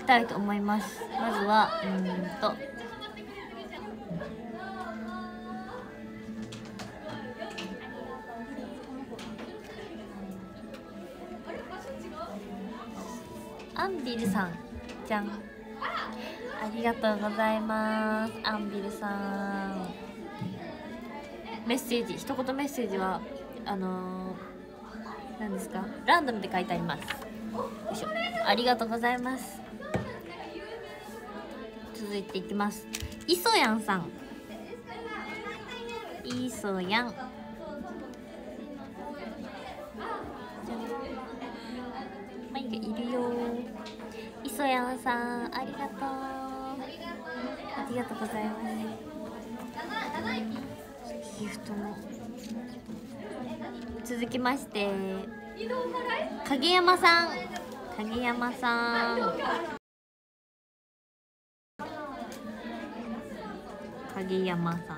たいと思います。まずはアンビルさんじゃん、ありがとうございます。アンビルさん、メッセージ、一言メッセージは何ですか、ランダムで書いてあります。よいしょ、ありがとうございます。続いていきます。いそやんさん、いそやん、マイがいるよ。いそやんさん、ありがとう、ありがとうございます。ギフトも。続きまして影山さん、影山さん、影山さん、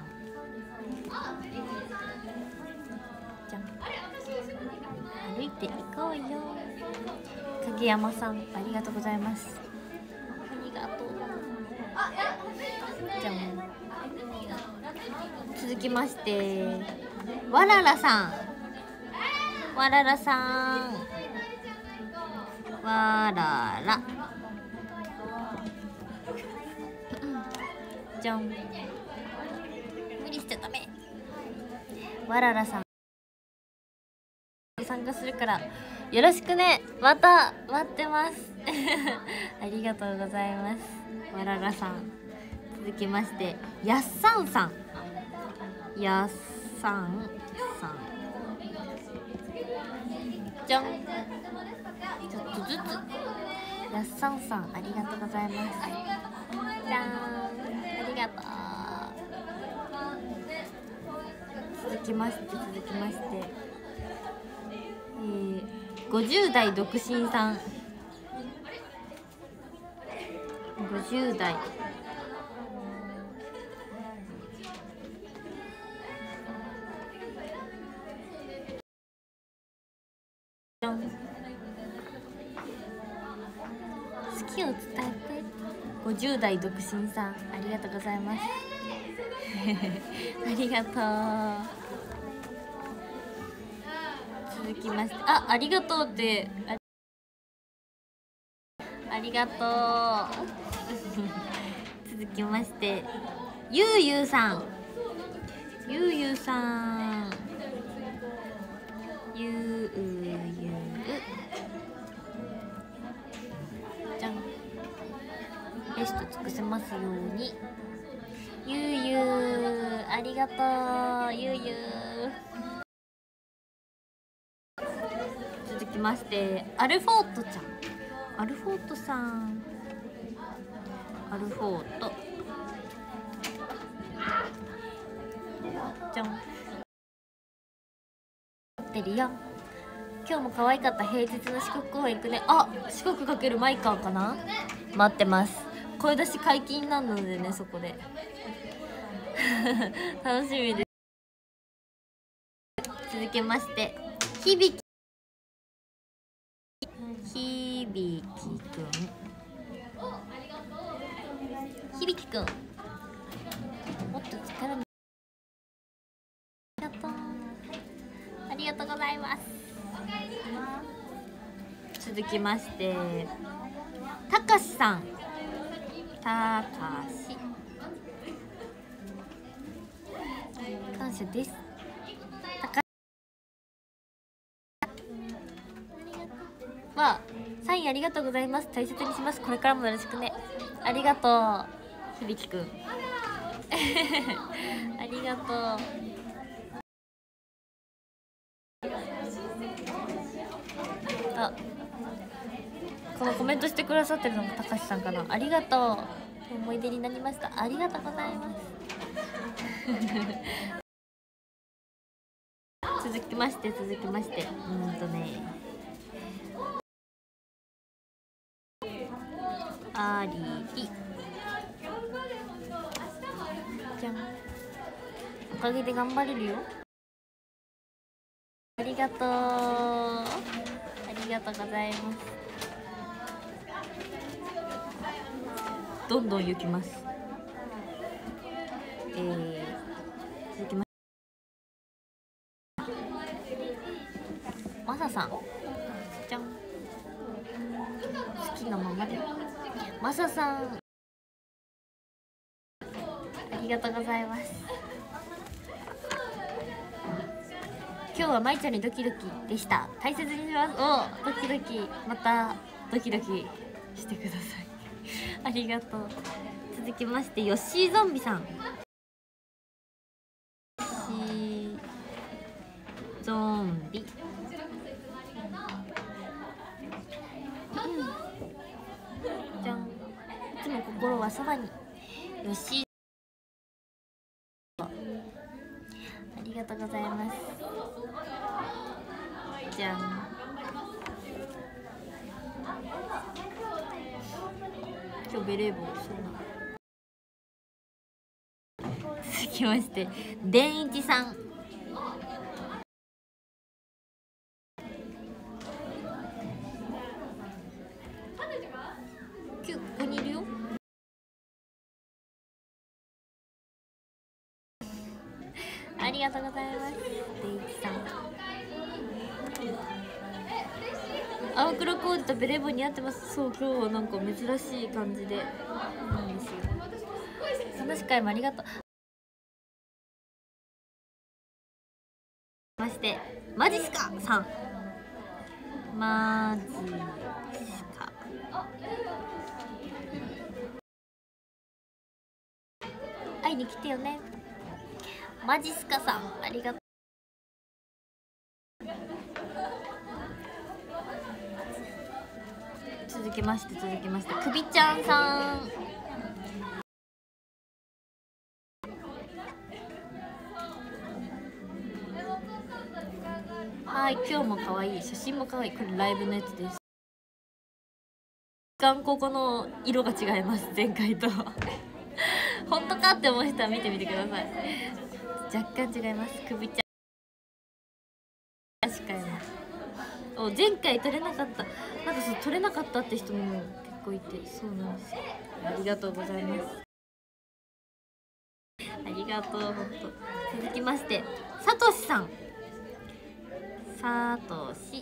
じゃん、歩いていこうよ。影山さん、ありがとうございます。ありがとう。じゃん。続きましてわららさん、わららさん、わらら、じゃん、無理しちゃダメ。わららさん参加するからよろしくね。また待ってますありがとうございます、わららさん。続きましてやっさんさん、やっさんさん、じゃん、ちょっとずつ。やっさんさん、ありがとうございます。じゃーん、ありがとう。続きまして50代独身さん、50代好きを伝えて。50代独身さん、ありがとうございますありがとう。続きましてありがとうって、ありがとう続きましてゆうゆうさん、ゆうゆうさん、ゆうゆう、じゃん、ベスト尽くせますように。ゆうゆう、ありがとうゆうゆう。続きましてアルフォートちゃん、アルフォートさん、アルフォート、じゃん、待ってるよ。今日も可愛かった。平日の四国公園行くね。四国かけるマイカーかな。待ってます。声出し解禁なのでね、そこで楽しみです。続きましてひびき、ひびきくん、ひびきくん、もっと力に、ありがとう、ありがとうございます。続きましてたかしさん、たかし、感謝です。サインありがとうございます。大切にします。これからもよろしくね。ありがとうひびきくんありがとう。このコメントしてくださってるのもたかしさんかな。ありがとう、思い出になりました。ありがとうございます続きましてありり、じゃん、おかげで頑張れるよ。ありがとう、ありがとうございます。 どんどん行きます。続きまマサさんじゃん、好きなままで。マサさんありがとうございます。今日はまいちゃんにドキドキでした。大切にします。お、ドキドキ、またドキドキしてくださいありがとう。続きましてヨッシーゾンビさん。ヨッシーゾンビ、じゃん。いつも心はそばに。ヨッシー、ありがとうございます。じゃん。今日ベレー帽そうな。続きまして伝一さん。ここにいるよ。ありがとうございます。伝一さん、青黒コーデとベレー帽似合ってます。そう、今日はなんか珍しい感じでなんですよ。楽し会もありがとう。ましてマジっすかさん、マジっすか、会いに来てよね。マジっすかさん、ありがとう。続きましてくびちゃんさん。はい、今日も可愛い、写真も可愛い。これライブのやつです。ここの色が違います、前回と本当かって思う人は見てみてください。若干違います。くびちゃん確かに前回撮れなかった、なんかそう撮れなかったって人も結構いて、そうなんですよ。ありがとうございます。ありがとう、本当。続きましてさとしさん。さとし、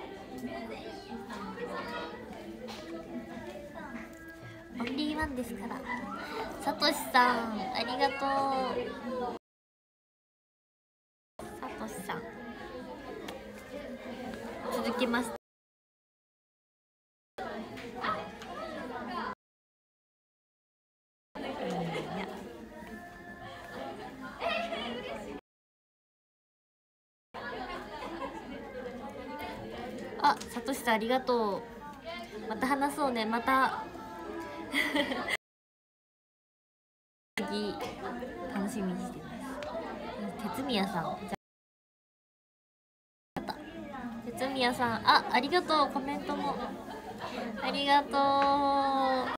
オンリーワンですから。さとしさんありがとう。さとしさん、続きましてさとしさんありがとう。また話そうね、また次楽しみにしてます。鉄宮さん、鉄宮さん、ありがとう。コメントもありがとう。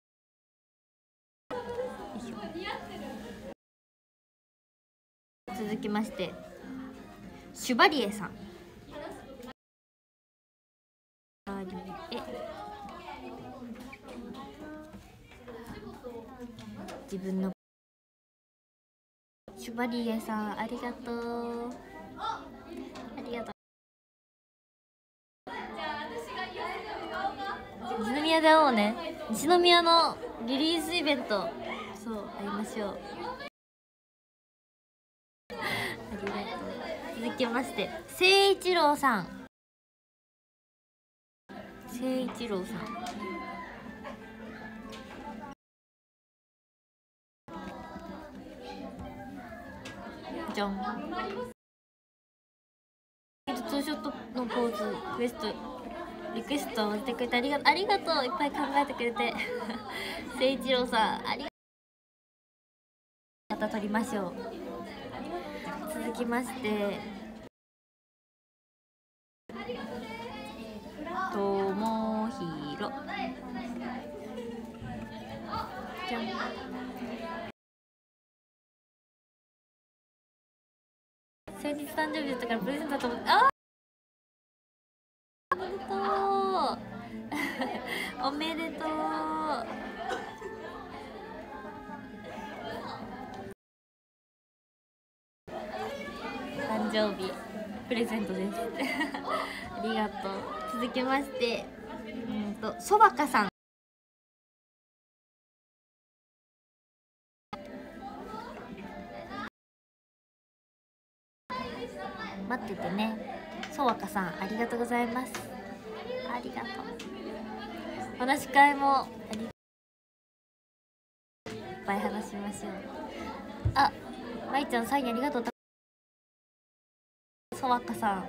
続きましてシュバリエさん。自分のシュバリエさんありがとう。ありがとう。西宮で会おうね。西宮のリリースイベント、そう会いましょう。ありがとう。続きまして誠一郎さん。誠一郎さん、じゃん。ツーショットのポーズリクエストをしてくれてありがとう。いっぱい考えてくれて誠一郎さんありがとう。また撮りましょう。続きましてともひろ、じゃん。先日誕生日だったからプレゼントだと思って、おめでとうおめでとう。 生日プレゼントですありがとう。続きましてそばかさん、待っててね。そばかさんありがとうございます。ありがとう。お話し会もいっぱい話しましょう。あ、まいちゃんサインありがとう。そばかさん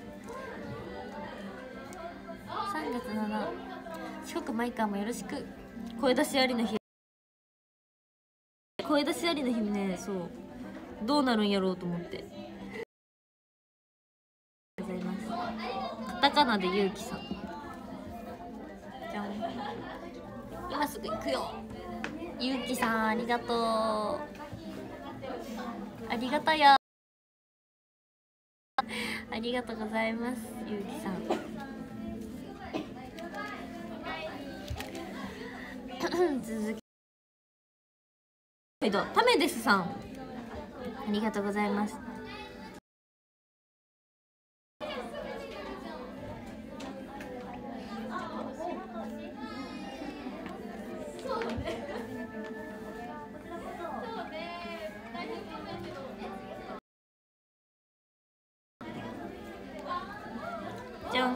3月7四国マイカーもよろしく。声出しありの日、声出しありの日ね。そう、どうなるんやろうと思って。ありがとうございます。カタカナでゆうきさん、じゃん。今すぐ行くよ。ゆうきさんありがとう。ありがたやありがとうございます。ゆうきさん続きタメデスさんありがとうございます。じゃん、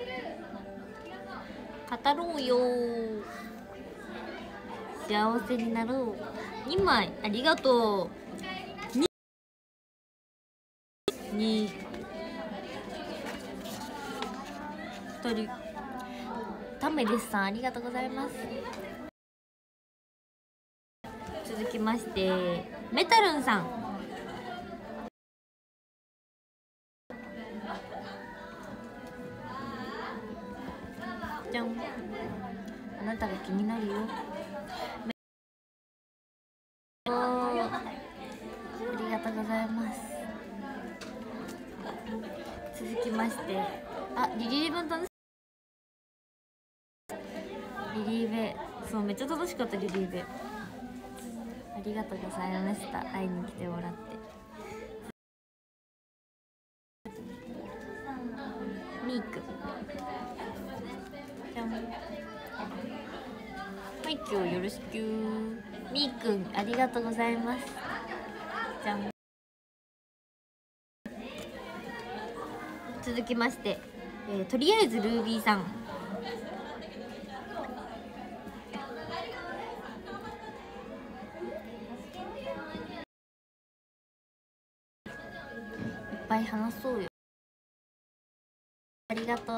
語ろうよ。幸せになろう。2枚ありがとう。2人タメデスさんありがとうございます。続きましてメタルンさんじゃん、あなたが気になるよ。ありがとうございます。続きましてリリーベ楽しリリーベ、そうめっちゃ楽しかった。リリーベありがとうございました。会いに来てもらって。ミークじゃん、はい、今日よろしく。みーくんありがとうございます。じゃん。続きまして、とりあえずルービーさんいっぱい話そうよ。ありがとう。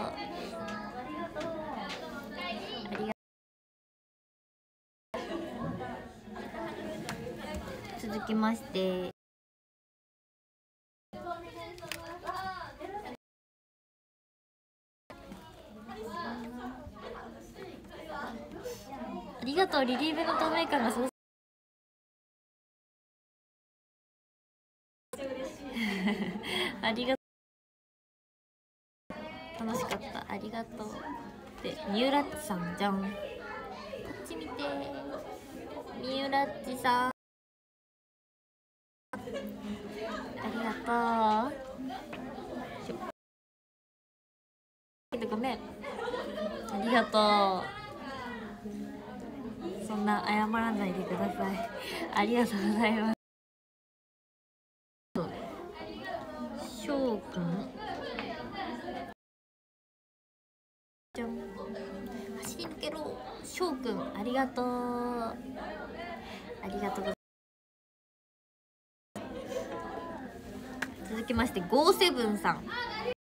続きましてありがとう。リリーベの透明感がすごありがとう。楽しかった。ありがとう。でミューラッチさんじゃん。こっち見て。ミューラッチさんありがとう。ごめん。ありがとう。そんな謝らないでください。ありがとうございます。しょうくんじゃん。走り抜けろ。しょうくんありがとう。ありがとうございます。続きましてゴーセブンさん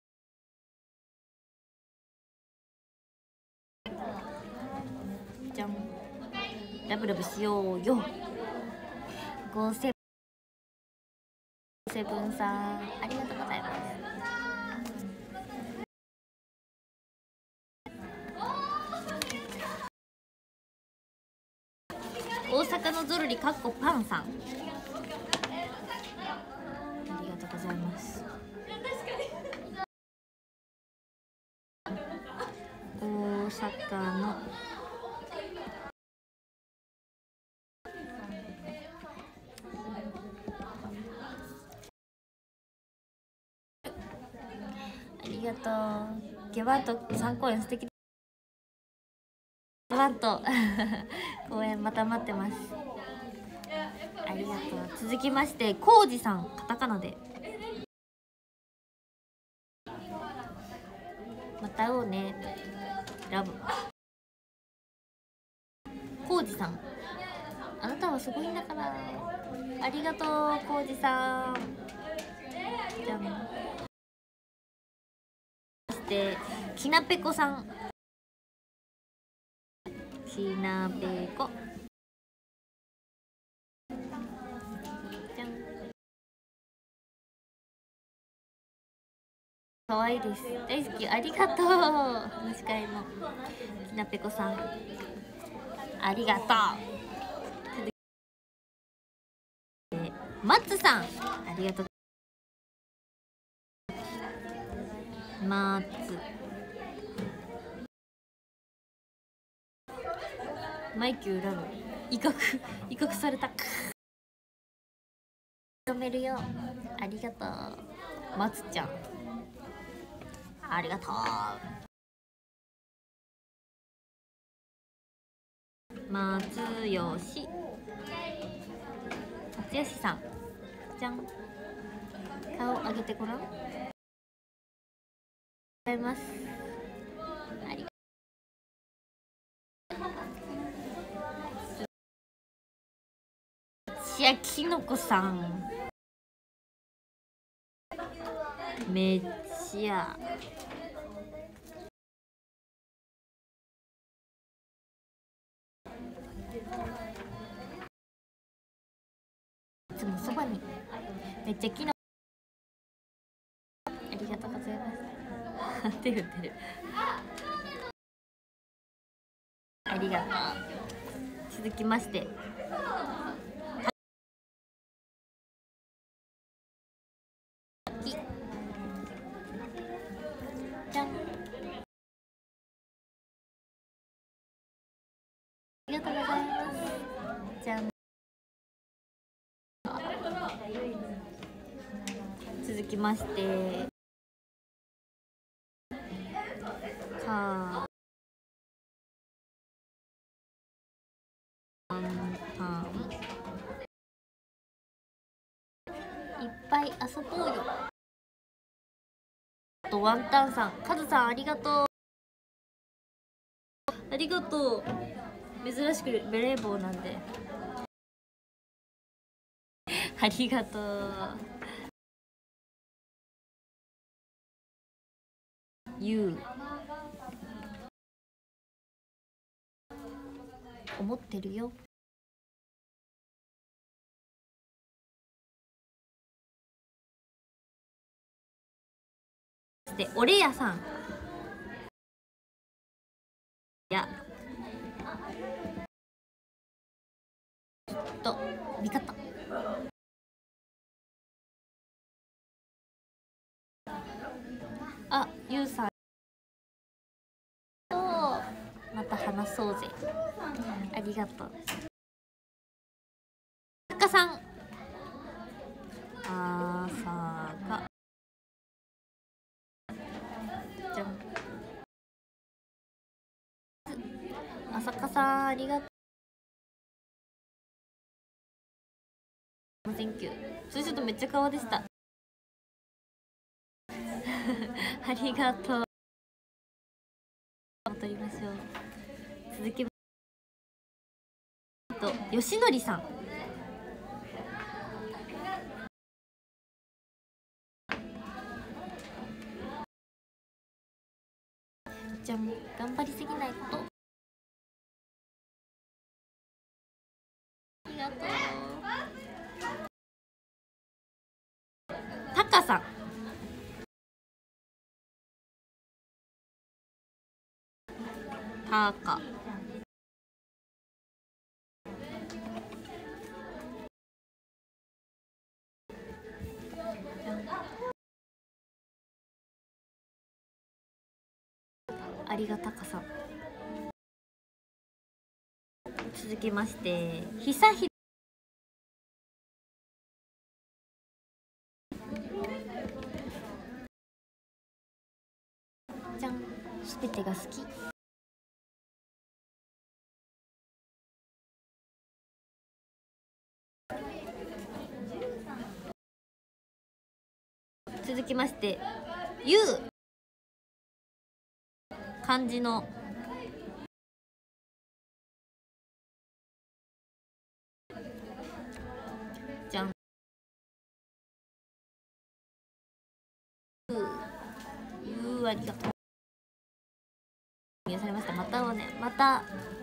じゃん。ラブラブしようよ。ゴーセブンさんありがとうございます。大阪のゾルリかっこパンさんありがとうございます。大阪のがとう。ゲバント3公演素敵。ゲバント公演また待ってます。ありがとう。続きましてコウジさん、カタカナでまた会おうね、ラブ。コウジさん、あなたはすごいんだから。ありがとうコウジさん。じゃあそしてきなぺこさん、きなぺこじゃん。可愛いです、大好き。ありがとう。話し会もきなぺこさんありがとう。マッツさんありがとう。マッツマイキューラブ威嚇された。認めるよ。ありがとうマツちゃん、ありがとう。松吉さんじゃん。顔上げてごらん。ありがとうございます。ありがとう。千秋きのこさんめっちゃいつもそばに。めっちゃきのありがとうございます手振ってる。ありがとう。続きましてじゃん。ありがとうございます。じゃん。続きましてかんたんいっぱい遊ぼうよ。あとワンタンさん、カズさんありがとう。ありがとう。珍しくベレー帽なんでありがとう。ゆう思ってるよ。でオレヤさんやきっと味方。あ、ゆうさんとまた話そうぜ。ありがとう。たかさんあさかじゃん。あさかさんありがとう。Thank you。それちょっとめっちゃ顔でしたありがとう。取りましょう。続きとよしのりさんじゃあ頑張りすぎないこと。ありがとう。たかさんたかありがたかさん。続きましてひさひすべてが好き。続きましてゆう、漢字のじゃん、ゆう、ありがとうされました。またはね、また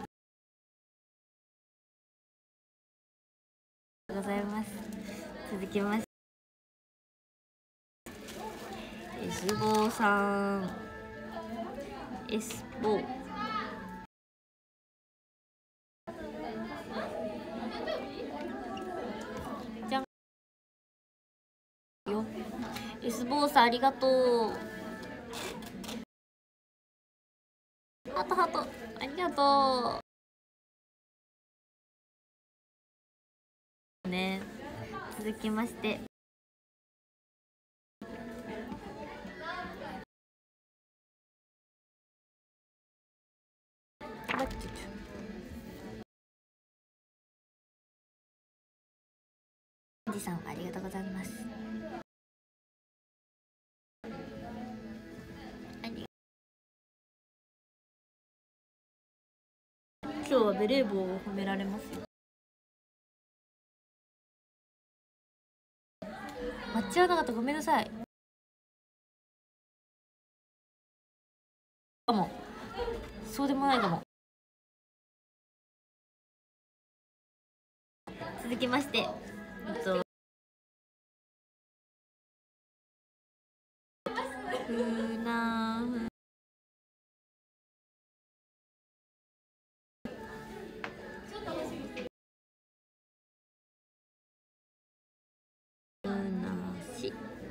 ございます。続きましてエスボーさん、エスボーじゃんよ。エスボーさんありがとう。ハートハートありがとうね。続きましておじさんありがとうございます。今日はベレー帽を褒められますよ。間違わなかった、ごめんなさい。かもそうでもないかも。続きましてふなふなし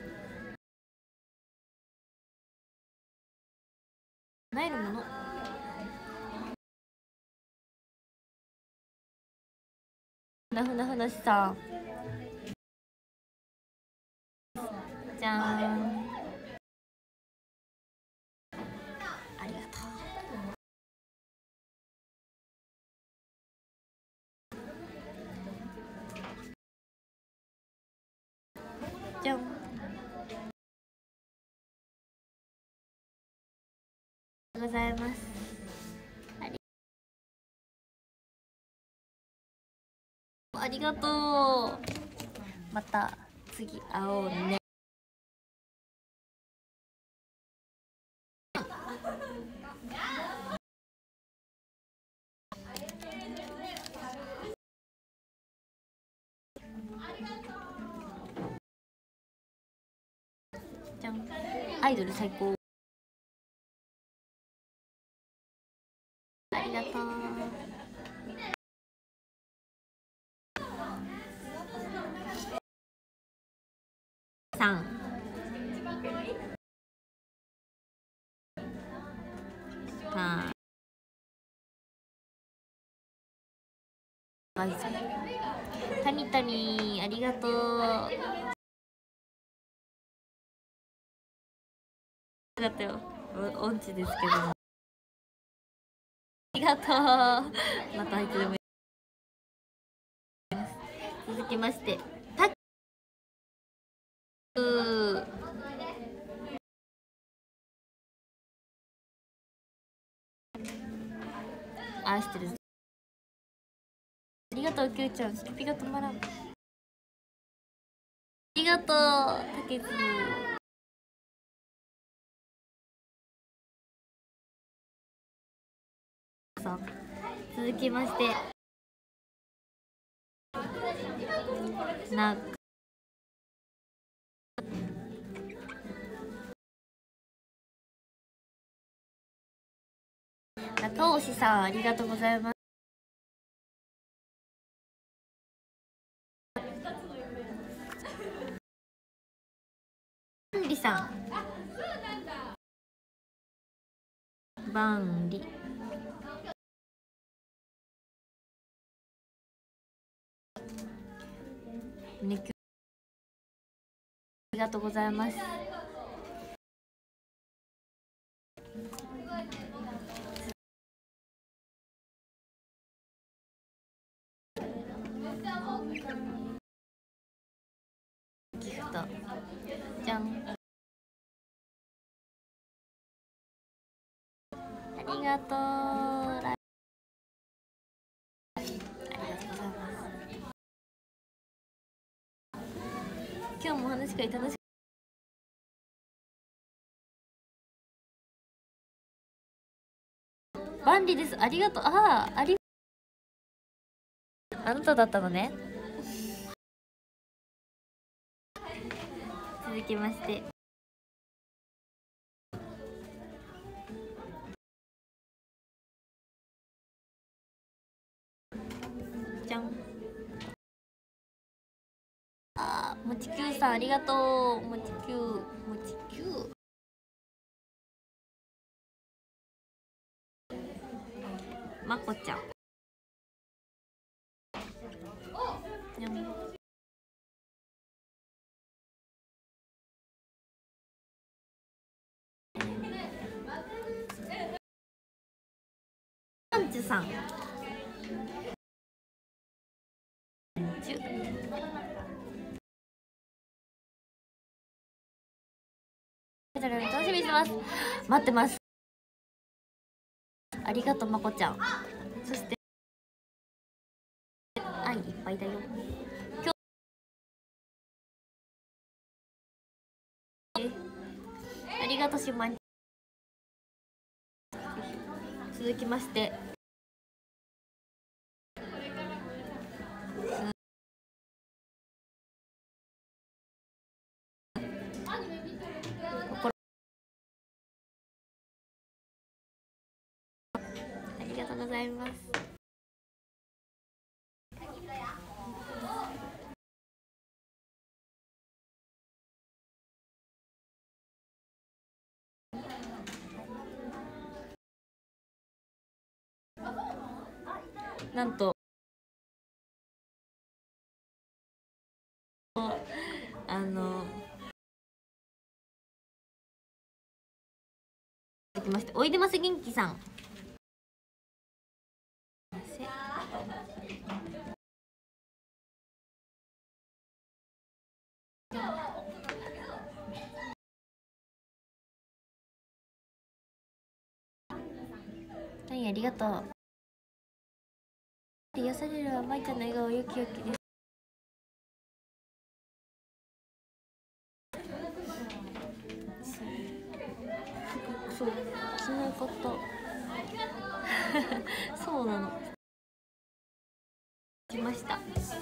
ないるものふなふなふなしさんじゃーん、ありがとう。じゃん、ございます。ありがとう。また次会おうね。じゃん、アイドル最高。ありがとう。3タミタミありがとう。だったよ、音痴ですけどもありがとう。またいつでも。続きましてタクあ、知ってる。ありがとう、きゅうちゃん。スキピが止まらん。ありがとう、たけず。続きまして中押さんありがとうございます。りさん、バンリね、ありがとうございます。 ギフトじゃん。ありがとう。ありがとうございます。今日も話し会楽しく万里です。ありがとう。あなただったのね。続きましてじゃん。もちきゅうさんありがとう。もちきゅうまこちゃんにゃん。パンチさん楽しみにしてます。待ってます。ありがとうまこちゃん。そして愛いっぱいだよ。今日ありがとうしまん。続きましてありがとうございます。なんと続きましておいでます元気さん。はい、ありがとう。癒されるはまいちゃんの笑顔よきよきです。そう、昨日買ったそうなの。来ました。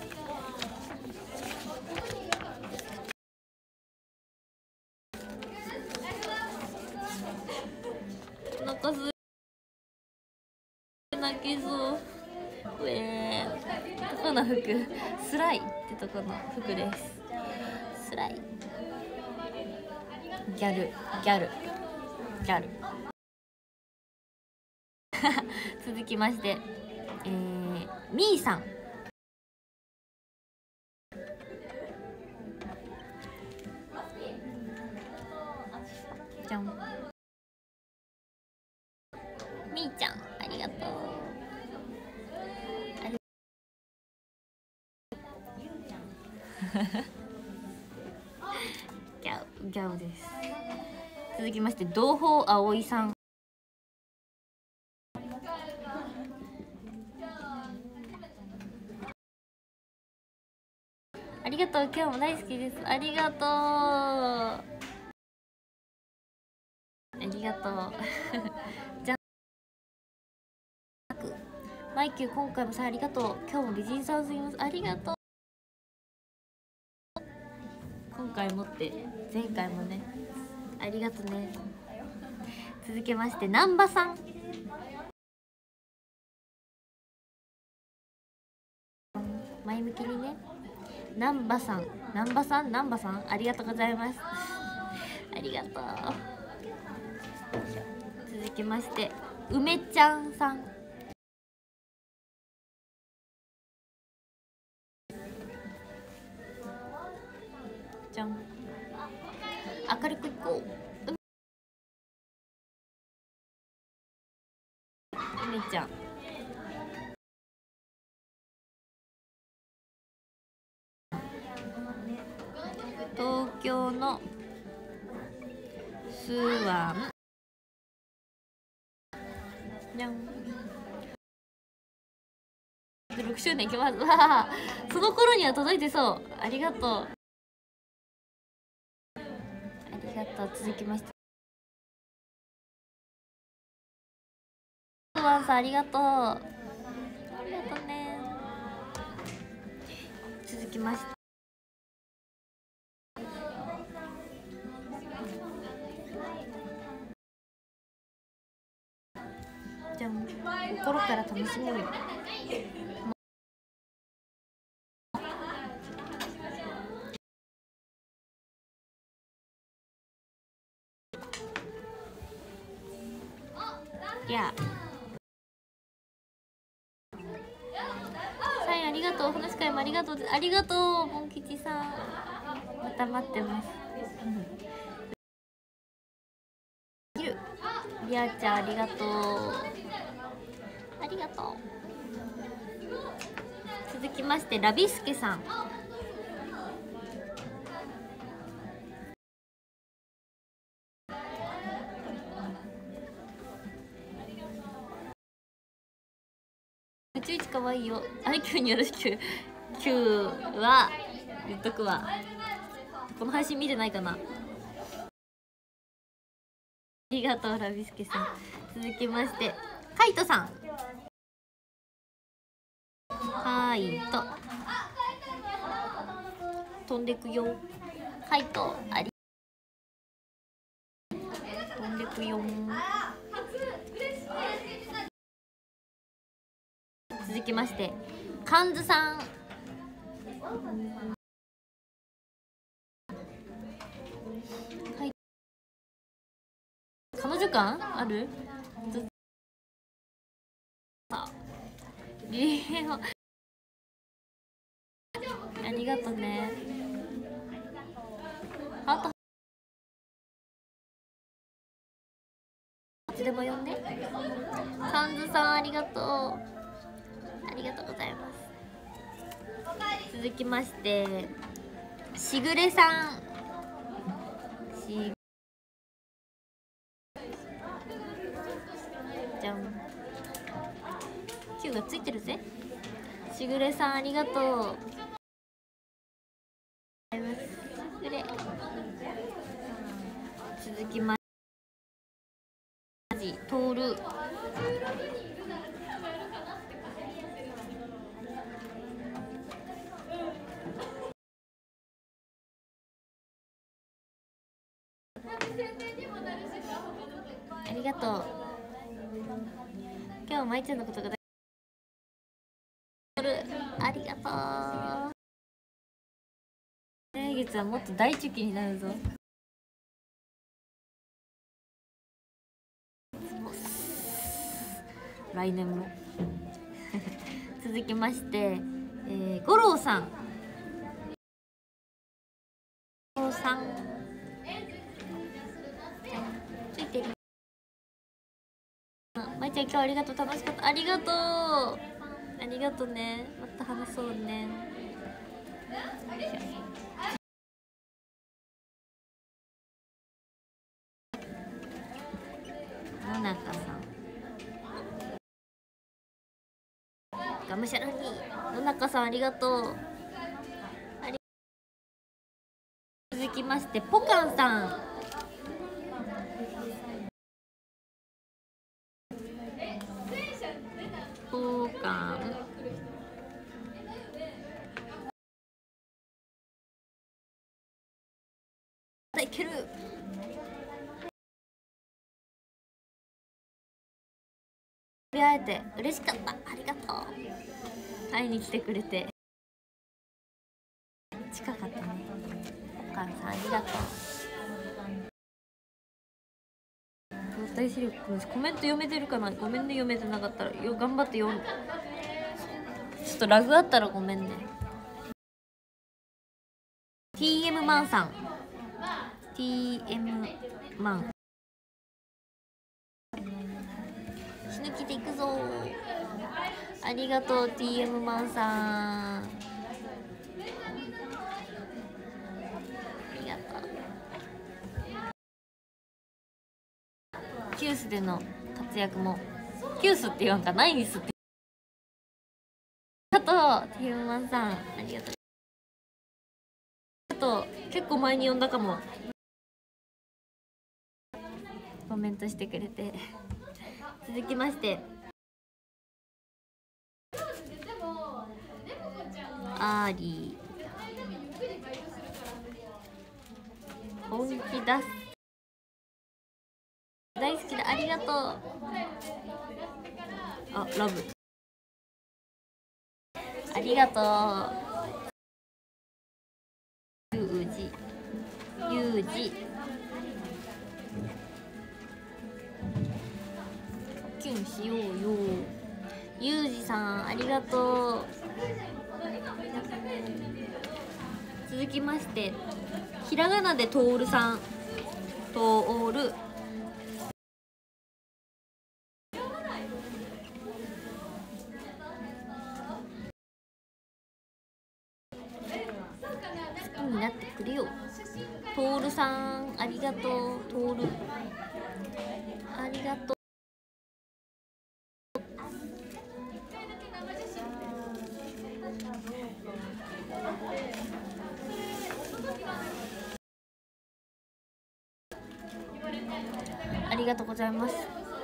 お腹す泣きそう。どこの服？スライってとこの服です。スライギャル続きましてみーさん。じゃん。みーちゃんありがとう。ギャオです。続きまして同胞葵さん。ありがとう。今日も大好きです。ありがとうじゃマイキュー今回もさありがとう。今日も美人さんすぎます。ありがとう。今回もって前回もねありがとね。続きまして南波さん。前向きにね。南波さんありがとうございますありがとう。続きまして梅ちゃんさん。じゃん。明るくいこう。梅ちゃん京のスワンじゃん。6周年いきます。わあ、その頃には届いてそう。ありがとう。ありがとう。続きましてスワンさん、ありがとう。ありがとうね。続きましてじゃん。心から楽しもうよ。いやサインありがとう。話し会もありがとう。ありがとうモン吉さん、また待ってます。りあちゃん、ありがとう。ありがとう。続きましてラビスケさん、宇宙一かわいいよ。IQ によろしく。Q は言っとくわ。この配信見てないかな。ありがとうラビスケさん。続きましてカイトさん、カイト飛んでくよ。カイトあり飛んでくよ。続きましてカンズさん、はい、彼女感あるリエオありがとね。ハートいつでも呼んで。カンズさんありがとう。ありがとうございます。続きましてしぐれさん、じゃん。Q がついてるぜ。しぐれさんありがとう。しぐれ続きましてトールありがとう。今日はまいちゃんのことがありがとう。来月はもっと大チュキになるぞ。来年も続きまして五郎さん、五郎さんついてる。まいちゃん今日ありがとう。楽しかった。ありがとう。ありがとうね。また話そうね。野中さん、がむしゃらに。野中さんありがとう。続きましてポカンさん、ポカンいける。出会えて嬉しかった。ありがとう。会いに来てくれて近かったね。お母さんありがとう。動体視力コメント読めてるかな。ごめんね、読めてなかったら頑張って読んで。ちょっとラグあったらごめんね。 TM マンさん、 TM マン死ぬ気でいくぞ。ありがとう TM マンさん、ありがとう。 ースでの活躍も、キュースって言わんか、ナイスって。あとティーマンさんありがとう。あと結構前に呼んだかも、コメントしてくれて。続きましてアーリー、本気出す、大好きだ、ありがとう。あ、ラブありがとう。ユージキュンしようよ。ユージさんありがとう。続きましてひらがなでトールさん、トール、好きになってくれよ。トールさんありがとう。トールありがとう。ありがとうございます。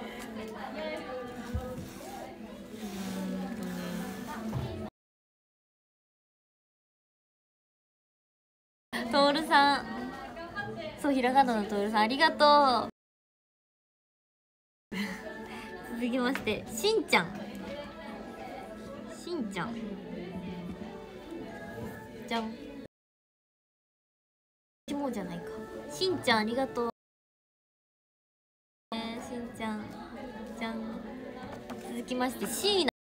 トールさん、そう、ひらがなのトールさんありがとう。続きましてしんちゃんじゃん、もうじゃないか。しんちゃんありがとう。しんちゃんじゃん。続きましてシーナ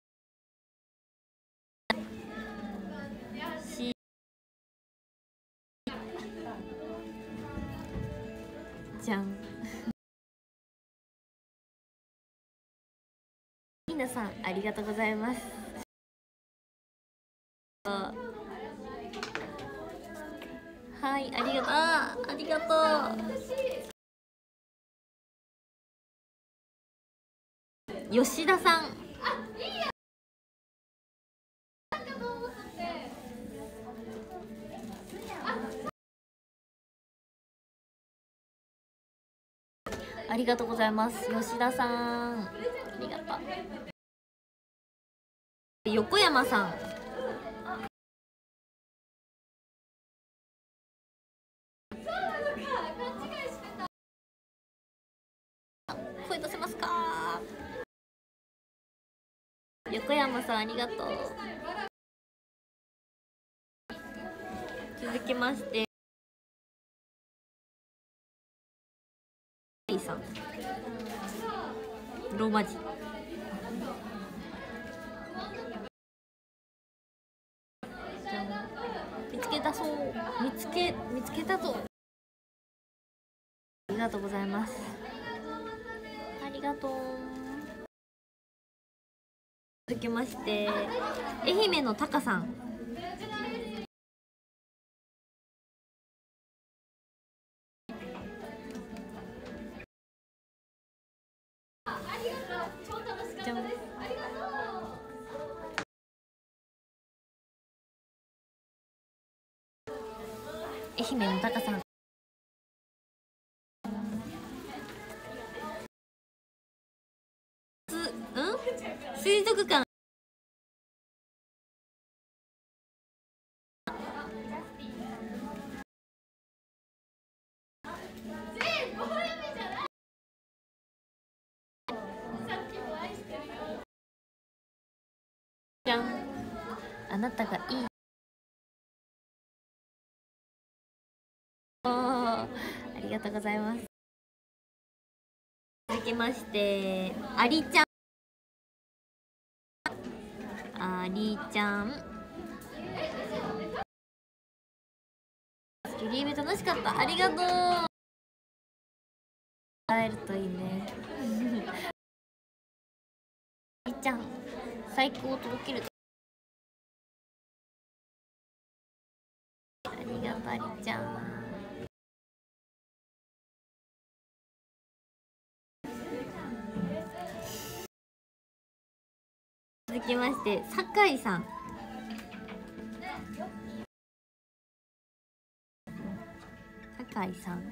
じゃん。シーナさんありがとうございます。はい、ありがとう。ありがとう。吉田さんありがとうございます。吉田さんありがとう。横山さん声出せますか。横山さんありがとう。続きましてさんローマ字見つけたそう見つけたぞ。ありがとうございます。ありがとう。続きまして愛媛のタカさんじゃん。愛媛のタカさん水族館じゃん。あなたがいい。ありがとうございます。続きましてありちゃんリーベ楽しかった。ありがとう。会えるといいね。ありちゃん最高を届ける。ありがとうありちゃん。 続きまして酒井さん。酒井さん、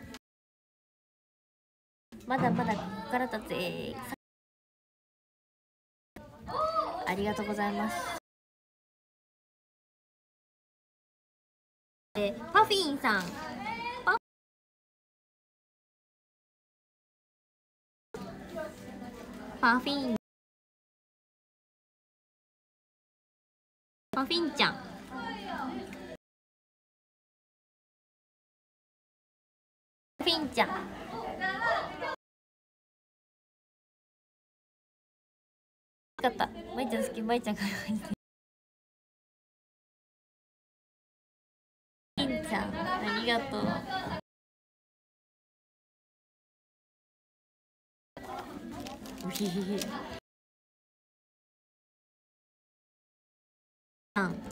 まだまだここからだぜ。ありがとうございます。パフィンさん、パフィン、パフィンちゃん、パフィンちゃん、よかった。まいちゃん好き、まいちゃんから入って。パフィンちゃん、ありがとう。うひひひ。さん。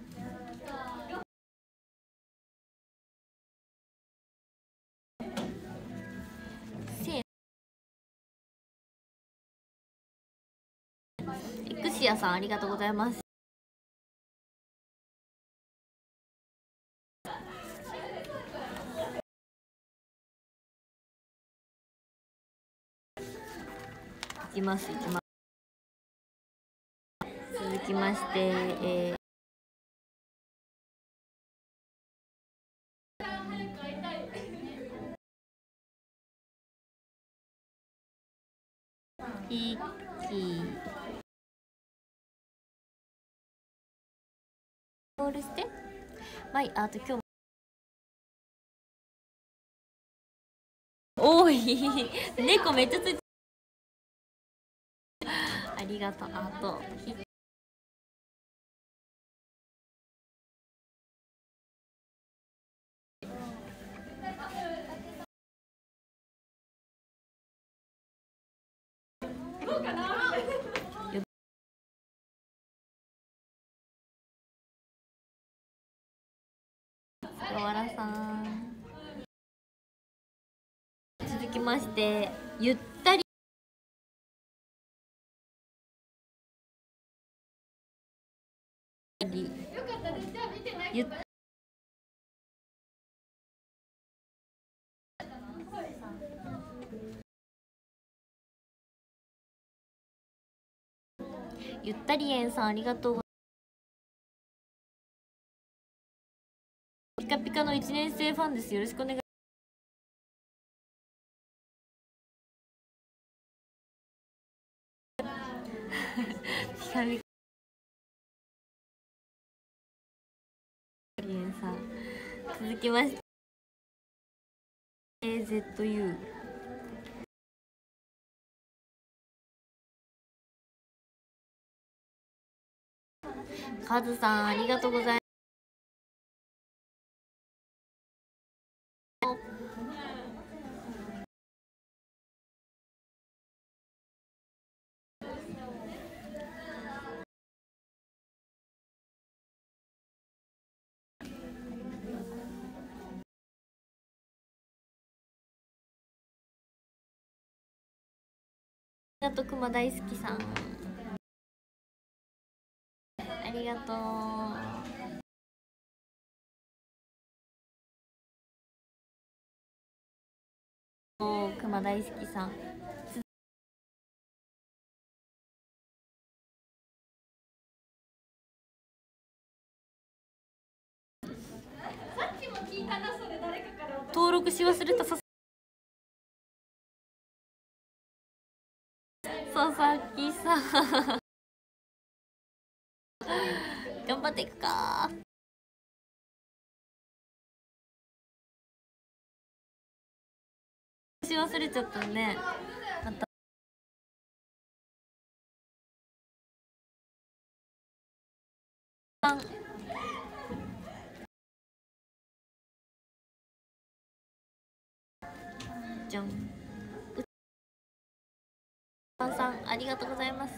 せエクシアさん、ありがとうございます。いきます、いきます。続きまして、ピッキーコールしてマイアート、今日も多い。猫めっちゃついて、ありがとう。あと河原さん。続きましてゆったりゆゆったりえんさん、ありがとう。ピカピカの1年生ファンです。よろしくお願い。ピカピカえんさん。続きまして AZU。 カズさん、ありがとうございます。ありがとう、くま大好きさん、ありがとう。くま大好きさん、登録し忘れた。佐々木さん。頑張っていくか。し忘れちゃったね。またじゃん。さん、ありがとうございます。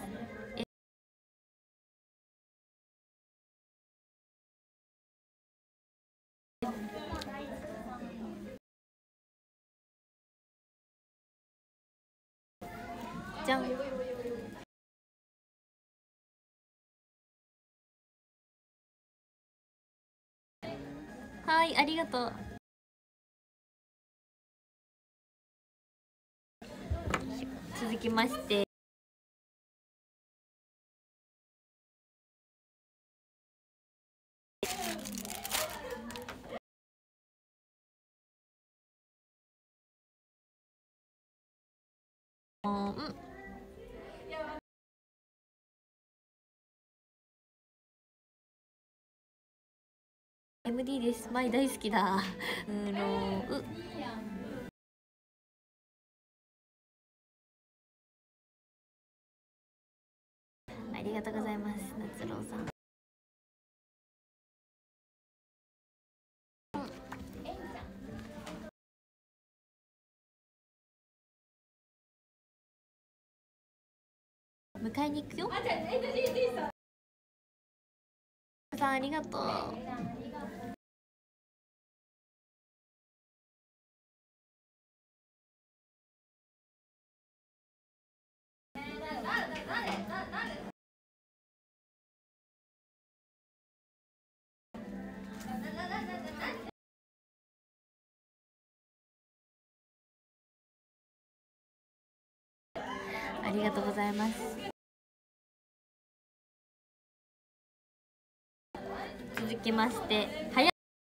じゃん。 はい、ありがとう。続きましてMD です。マイ大好きだ。ありがとうございます、夏郎さん。迎えに行くよ。さんありがとう。ありがとうございます。続きましてはや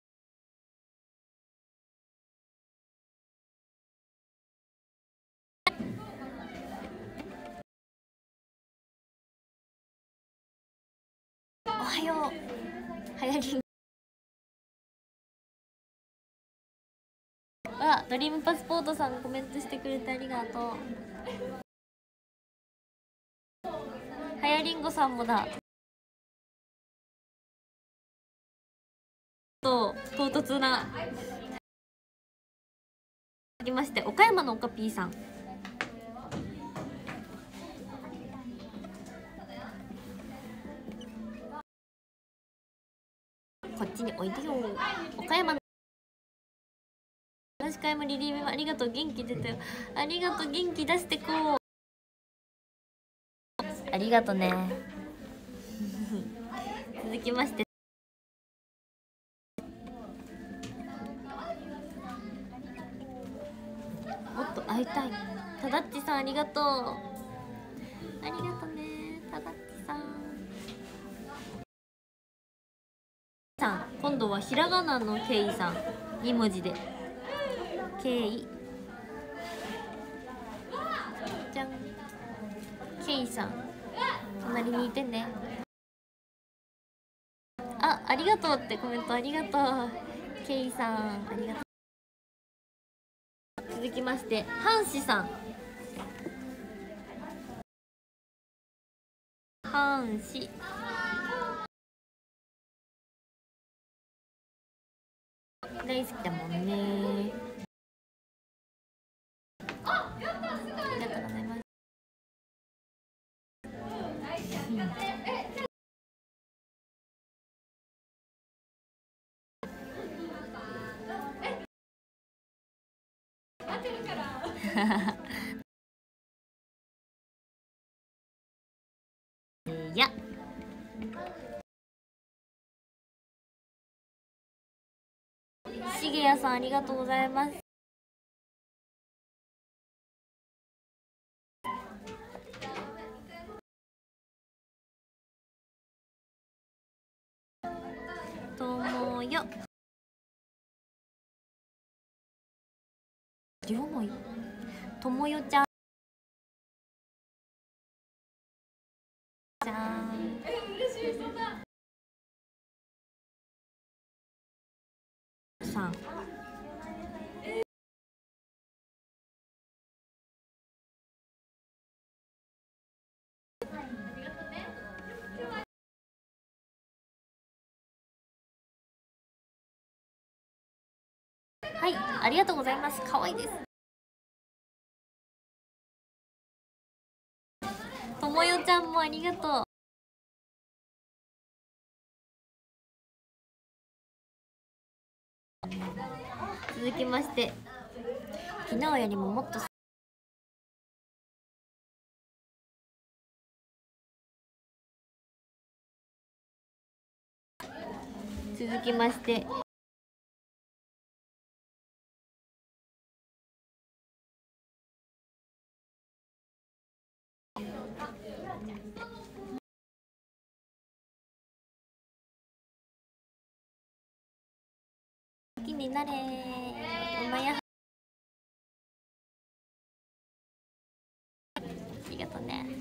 おはよう。はやりんはドリームパスポートさんがコメントしてくれてありがとう。はやりんごさんもだ。唐突な。続きまして岡山のおかぴーさん。こっちにおいでよ。岡山の話し会もリリーベもありがとう。元気出たよ。ありがとう。元気出してこう。ありがとね。続きましてもっと会いたい。ただっちさんありがとう。ありがとね、ただっちさん。今度はひらがなのけいさん2文字でけいじゃん。けいさん隣にいてね。ありがとうってコメントありがとう。けいさんありがとう。続きましてはんしさん。はんし大好きだもんね。ありがとうございます。いやしげやさんありがとうございます。ともよ両思いともよちゃんじゃん。さんはい、ありがとうございます。可愛いです。ともよちゃんもありがとう。続きまして昨日よりももっと続きまして好きになれー。まや、ありがとうね。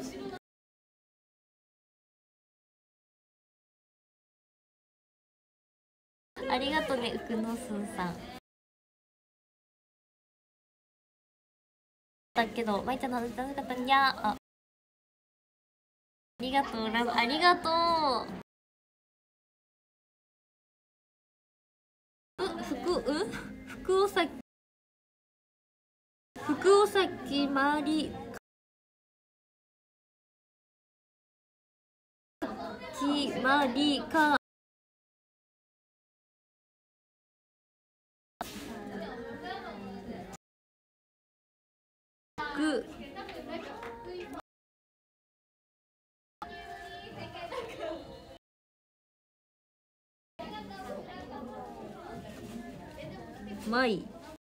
ありがとうね、うくのすんさん。だけど、まいちゃんの話楽しかったんや。ありがとう、ラブ、ありがとう。福尾崎、福尾崎まりきまりかくまい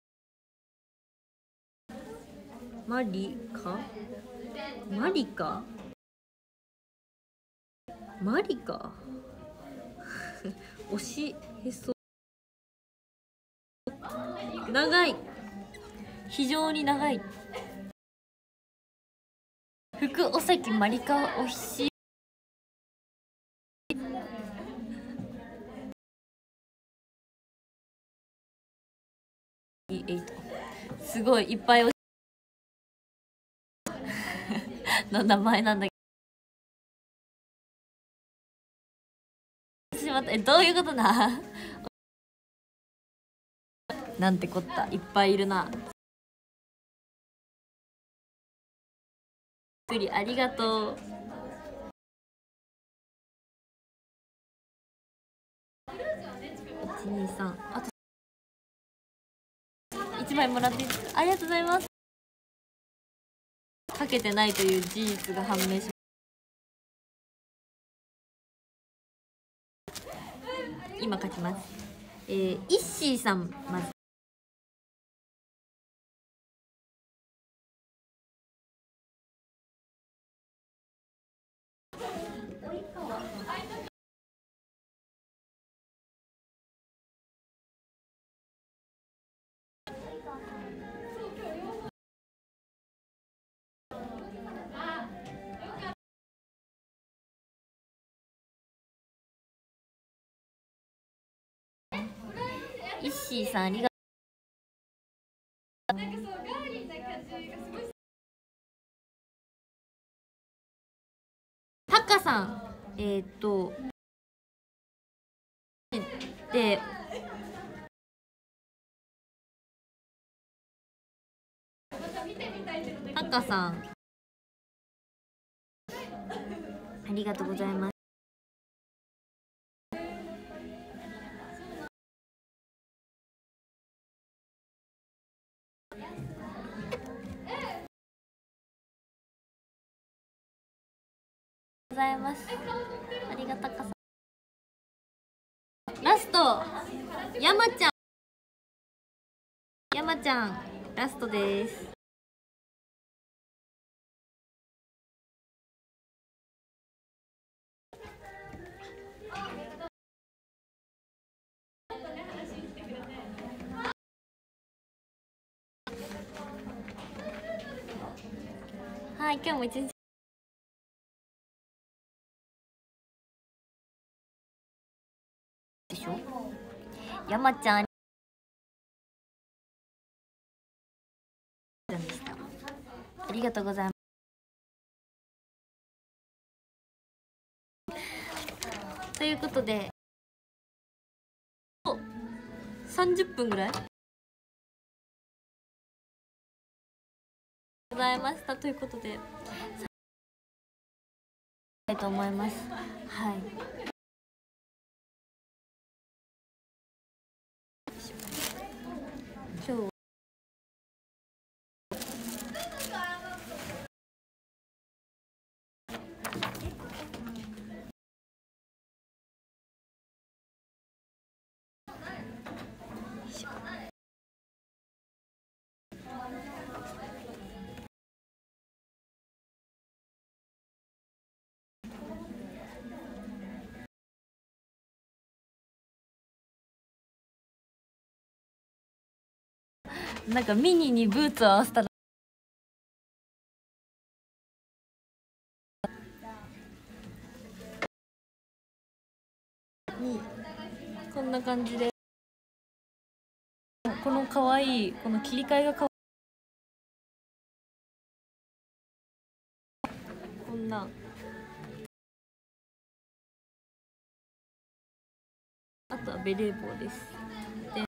マリカマリカマリカ押しへそ長い、非常に長い。福尾崎まりかおし8すごいいっぱいの名前なんだけど、しまった。どういうことななんてこった、いっぱいいるな。ありがとう。123、あと1枚もらっていいですか。ありがとうございます。かけてないという事実が判明し、今書きます。イッシーさん、まずイッシーさん、ありがとう。タカさん、でタカさん、ありがとうございます。ございます。ありがたかさ。ラスト、山ちゃん、山ちゃん、ラストです。はい、今日も一日でしょ。山ちゃんでした。ありがとうございます。ということで、30分ぐらいございましたということで、たいと思います。はい。今日なんかミニにブーツを合わせたらにこんな感じで、この可愛いこの切り替えがこんな、あとはベレー帽です。で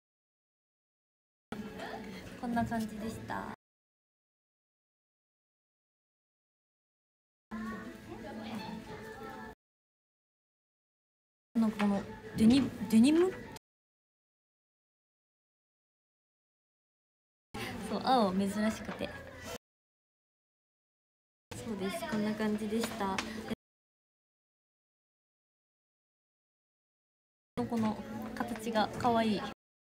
こんな感じでした。なんかこのデニム、そう青珍しくて、そうです、こんな感じでした。この形が可愛い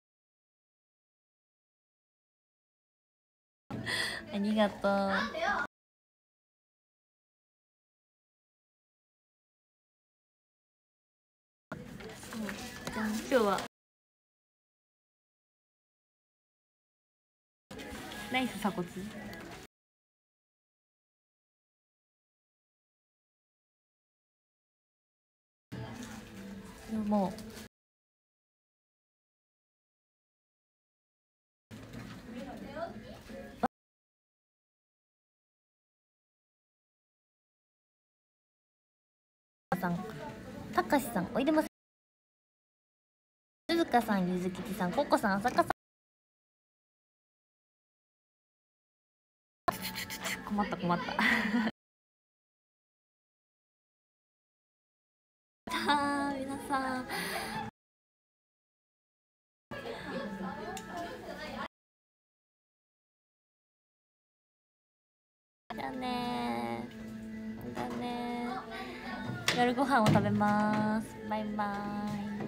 ありがとう。じゃあ今日はナイス鎖骨。もうさん、たかしさん、おいでます。鈴鹿さん、ゆずきちさん、ここさん、浅香さん。困った困った。皆さん。じゃあねー。じゃあねー。夜ご飯を食べます。バイバーイ。